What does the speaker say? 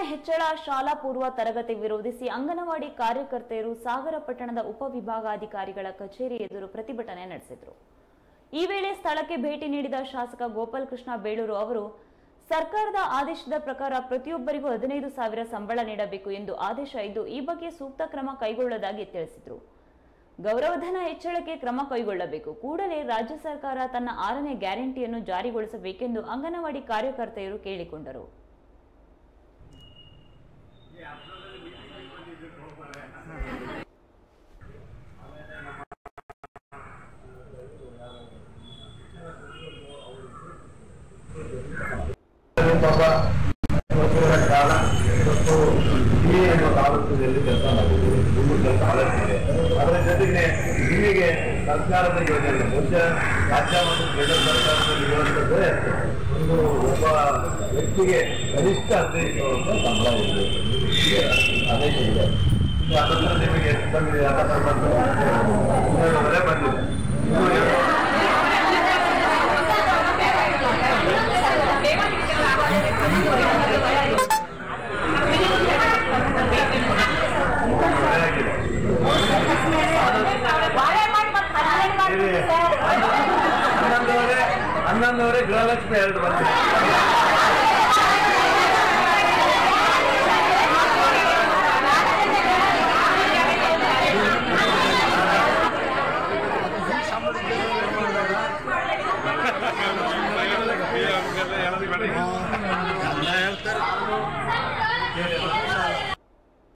ಹೆಚ್ಚಳ ಶಾಲಾ ಪೂರ್ವ ತರಗತಿ ವಿರೋಧಿಸಿ ಅಂಗನವಾಡಿ ಕಾರ್ಯಕರ್ತೆಯರು ಸಾಗರ ಪಟ್ಟಣದ ಉಪವಿಭಾಗಾಧಿಕಾರಿಗಳ ಕಚೇರಿ ಎದುರು ಪ್ರತಿಭಟನೆ ನಡೆಸಿದರು. ಈ ವೇಳೆ ಸ್ಥಳಕ್ಕೆ ಭೇಟಿ ನೀಡಿದ ಶಾಸಕ ಗೋಪಾಲಕೃಷ್ಣ ಬೇಳೂರು ಅವರು ಸರ್ಕಾರದ ಆದೇಶದ ಪ್ರಕಾರ ಪ್ರತಿಯೊಬ್ಬರಿಗೂ 15,000 ಸಂಬಳ ನೀಡಬೇಕು ಎಂದು ಆದೇಶ ಇದ್ದು ಈ ಬಗ್ಗೆ ಸೂಕ್ತ ಕ್ರಮ ಕೈಗೊಳ್ಳೋದಾಗಿ ತಿಳಿಸಿದರು. ಗೌರವಧನ ಹೆಚ್ಚಳಕ್ಕೆ ಕ್ರಮ ಕೈಗೊಳ್ಳಬೇಕು, ಕೂಡಲೇ ರಾಜ್ಯ ಸರ್ಕಾರ ತನ್ನ 6ನೇ ಗ್ಯಾರಂಟಿಯನ್ನು ಜಾರಿಗೊಳಿಸಬೇಕೆಂದು ಅಂಗನವಾಡಿ ಕಾರ್ಯಕರ್ತೆಯರು ಕೇಳಿಕೊಂಡರು. ತಾಲೂಕಿನಲ್ಲಿ ಕೆಲಸ ಮಾಡಿದ್ದೀವಿ, ಕೆಲಸ ಮಾಡುತ್ತಿದೆ. ಅದರ ಜೊತೆಗೆ ಇಲ್ಲಿಗೆ ಸರ್ಕಾರದ ಯೋಜನೆ ಮುಂಚೆ ರಾಜ್ಯ ಮತ್ತು ಕೇಂದ್ರ ಸರ್ಕಾರದಲ್ಲಿ ಇರುವಂಥದ್ದೇ ಒಬ್ಬ ವ್ಯಕ್ತಿಗೆ ಕನಿಷ್ಠ 15,000 ಸಂಬಳ ಇರಬೇಕು. ಆದೇಶ ಇದೆ. ಅದರ ನಿಮಗೆ ಎಷ್ಟು ಬಂದಿದೆ? 12,000 ಬಂದಿದೆ. ಹನ್ನೊಂದುವರೆ ಗೃಹಲಕ್ಷ್ಮಿ 2 ಬಂದಿದೆ.